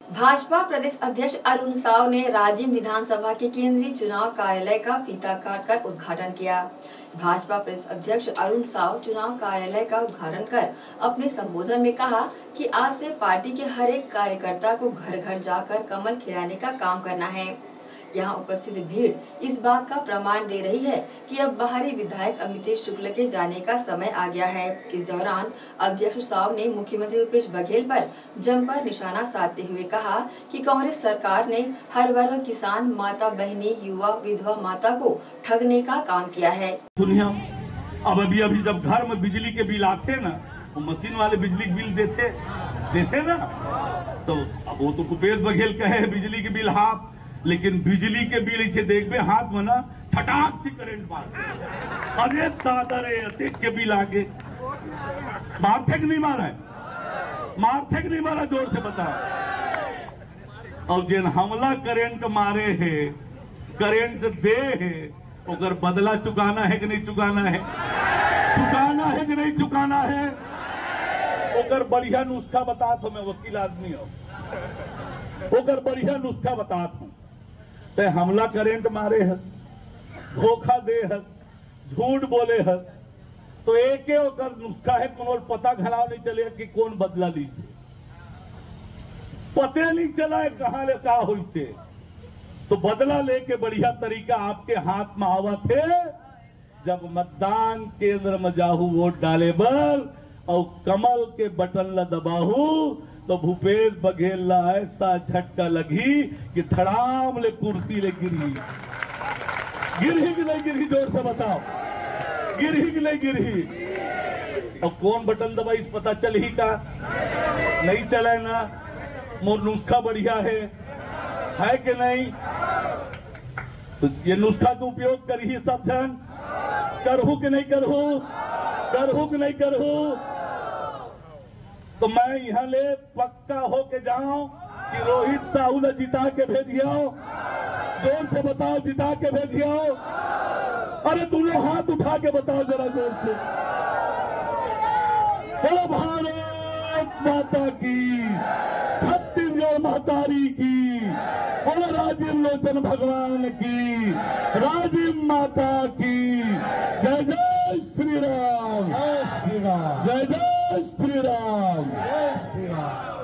भाजपा प्रदेश अध्यक्ष अरुण साव ने राजिम विधानसभा के केंद्रीय चुनाव कार्यालय का फीता काटकर उद्घाटन किया। भाजपा प्रदेश अध्यक्ष अरुण साव चुनाव कार्यालय का उद्घाटन कर अपने संबोधन में कहा कि आज से पार्टी के हर एक कार्यकर्ता को घर घर जाकर कमल खिलाने का काम करना है। यहाँ उपस्थित भीड़ इस बात का प्रमाण दे रही है कि अब बाहरी विधायक अमितेश शुक्ल के जाने का समय आ गया है। इस दौरान अध्यक्ष साव ने मुख्यमंत्री भूपेश बघेल पर जमकर निशाना साधते हुए कहा कि कांग्रेस सरकार ने हर वर्ग किसान, माता बहनी, युवा, विधवा माता को ठगने का काम किया है। सुनिए, अब अभी जब घर में बिजली के बिल आते ना, वो मशीन वाले बिजली के बिल देते ना, तो अब वो तो भूपेश बघेल कहे बिजली के बिल हाफ, लेकिन बिजली के बिल इसे देखबे हाथ में ना ठटाक से करंट मार, अरे दादा रे देख के बिल आगे मारथे नहीं मारा है, मारथे नहीं मारा, जोर से बता। और जिन हमला करंट मारे है, करंट दे है, ओकर बदला चुकाना है कि नहीं चुकाना है, चुकाना है कि नहीं चुकाना है, ओकर बढ़िया नुस्खा बता तो, मैं वकील आदमी हूं, ओकर बढ़िया नुस्खा बता हूं। ते हमला करेंट मारे है, धोखा दे है, झूठ बोले है, तो एक ओकर नुस्खा है, कोनो पता घलाव नहीं चले कि कौन बदला ली से, पते नहीं चला है कहां ले का हुई से। तो बदला लेके बढ़िया तरीका आपके हाथ में आवा थे जब मतदान केंद्र में जाहू वोट डाले बर और कमल के बटन ला दबाहू, तो भूपेश बघेल ला ऐसा झटका लगी कि धड़ाम ले कुर्सी ले गिरी कि नहीं गिरी, जोर से बताओ, गिरी कि नहीं गिरी। और कौन बटन दबाई पता चल ही का नहीं चले ना, मोर नुस्खा बढ़िया है कि नहीं। तो ये नुस्खा का उपयोग करिए सब जन, करहू कि नहीं करहू, करहू कि नहीं करहू। तो मैं यहाँ ले पक्का हो के जाऊं कि रोहित साहू ने जिता के भेजियो, जोर से बताओ, जिता के भेजियो। अरे तुम लोग हाथ उठा के बताओ जरा जोर से, बोलो भारत माता की, छत्तीसगढ़ महतारी की, बोलो राजीव लोचन भगवान की, राजीव माता की। जय जय श्री राम, जय श्री राम, जय जय श्री राम, जय श्री राम।